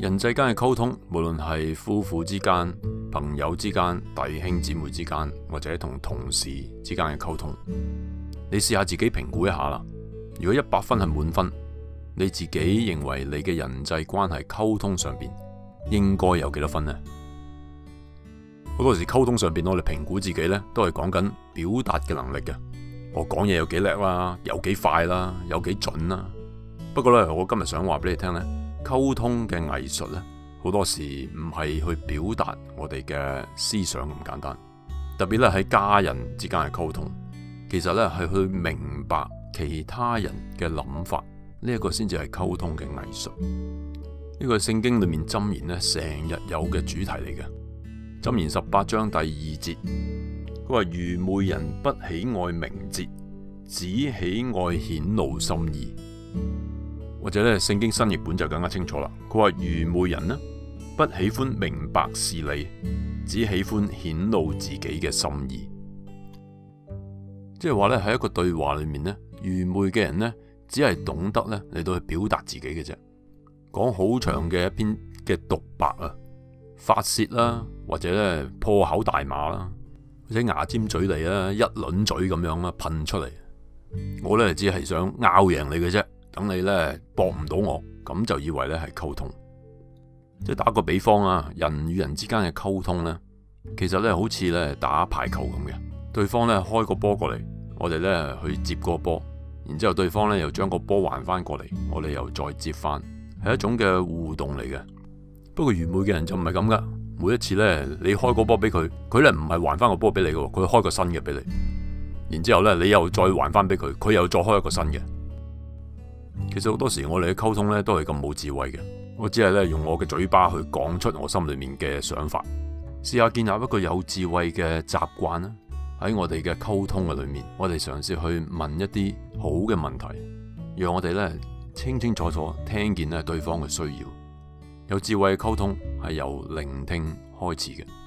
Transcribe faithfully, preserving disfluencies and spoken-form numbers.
人際間嘅溝通，無論係夫婦之間、朋友之間、弟兄姊妹之間，或者同同事之間嘅溝通，你試下自己評估一下啦。如果一百分係滿分，你自己認為你嘅人際關係溝通上邊應該有幾多分呢？好多時溝通上邊我哋評估自己呢，都係講緊表達嘅能力嘅。我講嘢有幾叻啦，有幾快啦，有幾準啦。不過呢，我今日想話俾你聽呢，溝通嘅藝術呢，好多時唔係去表達我哋嘅思想咁簡單。特別咧喺家人之間嘅溝通，其實呢係去明白其他人嘅諗法，呢一個先至係溝通嘅藝術。呢個係聖經裏面箴言呢成日有嘅主題嚟嘅。箴言十八章第二節，佢話愚昧人不喜愛明哲，只喜愛顯露心意。或者咧，聖經新譯本就更加清楚啦。佢話愚昧人呢，不喜歡明白事理，只喜歡顯露自己嘅心意。即係話咧，喺一個對話裏面呢，愚昧嘅人呢，只係懂得咧嚟到去表達自己嘅啫，講好長嘅一篇嘅獨白啊，發洩啦，或者咧破口大罵啦，或者牙尖嘴利啦，一輪嘴咁樣啦噴出嚟。我咧只係想拗贏你嘅啫。等你咧駁唔到我，咁就以為咧係溝通。即係打個比方啊，人與人之間嘅溝通咧，其實咧好似咧打排球咁嘅。對方咧開個波過嚟，我哋咧去接個波，然之後對方咧又將個波還翻過嚟，我哋又再接翻，係一種嘅互動嚟嘅。不過愚昧嘅人就唔係咁噶，每一次咧你開個波俾佢，佢咧唔係還翻個波俾你嘅，佢開個新嘅俾你，然之後咧你又再還翻俾佢，佢又再開一個新嘅。其實好多時我哋嘅溝通咧都係咁冇智慧嘅，我只係咧用我嘅嘴巴去講出我心裏面嘅想法。試下建立一個有智慧嘅習慣啦，喺我哋嘅溝通嘅裏面，我哋嘗試去問一啲好嘅問題，讓我哋咧清清楚楚聽見咧對方嘅需要。有智慧嘅溝通係由聆聽開始嘅。